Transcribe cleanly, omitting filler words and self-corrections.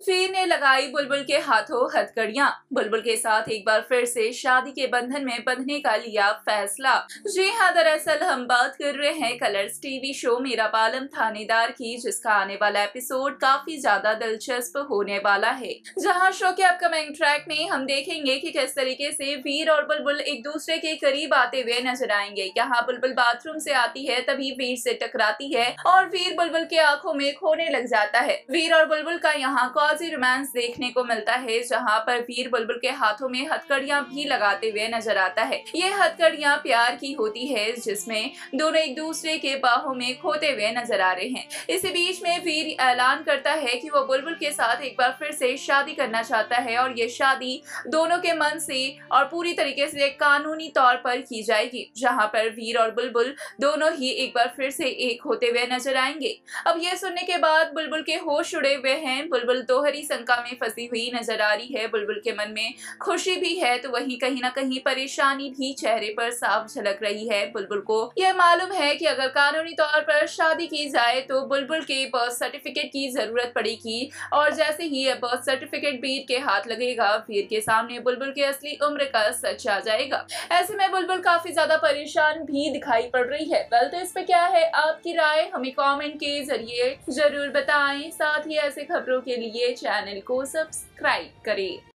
वीर ने लगाई बुलबुल के हाथों हथकड़ियां। बुलबुल के साथ एक बार फिर से शादी के बंधन में बंधने का लिया फैसला। जी हाँ, दरअसल हम बात कर रहे हैं कलर्स टीवी शो मेरा बालम थानेदार की, जिसका आने वाला एपिसोड काफी ज्यादा दिलचस्प होने वाला है। जहां शो के अपकमिंग ट्रैक में हम देखेंगे कि किस तरीके से वीर और बुलबुल एक दूसरे के करीब आते हुए नजर आएंगे। यहाँ बुलबुल बाथरूम से आती है, तभी वीर से टकराती है और वीर बुलबुल के आंखों में खोने लग जाता है। वीर और बुलबुल का यहाँ रोमांस देखने को मिलता है, जहां पर वीर बुलबुल के हाथों में हथकड़ियां भी लगाते हुए नजर आता है। ये हथकड़ियां प्यार की होती है, जिसमें दोनों एक दूसरे के बाहों में खोते हुए नजर आ रहे हैं। इसी बीच में वीर ऐलान करता है कि वो बुलबुल के साथ एक बार फिर से शादी करना चाहता है और ये शादी दोनों के मन से और पूरी तरीके से कानूनी तौर पर की जाएगी, जहां पर वीर और बुलबुल दोनों ही एक बार फिर से एक होते हुए नजर आएंगे। अब ये सुनने के बाद बुलबुल के होश उड़े हुए हैं। बुलबुल दोहरी शंका में फंसी हुई नजर आ रही है। बुलबुल के मन में खुशी भी है, तो वहीं कहीं ना कहीं परेशानी भी चेहरे पर साफ झलक रही है। बुलबुल को यह मालूम है कि अगर कानूनी तौर पर शादी की जाए तो बुलबुल के बर्थ सर्टिफिकेट की जरूरत पड़ेगी, और जैसे ही यह बर्थ सर्टिफिकेट वीर के हाथ लगेगा, वीर के सामने बुलबुल की असली उम्र का सच आ जाएगा। ऐसे में बुलबुल काफी ज्यादा परेशान भी दिखाई पड़ रही है। वेल, तो इस पे क्या है आपकी राय, हमें कमेंट के जरिए जरूर बताएं। साथ ही ऐसे खबरों के लिए चैनल को सब्सक्राइब करें।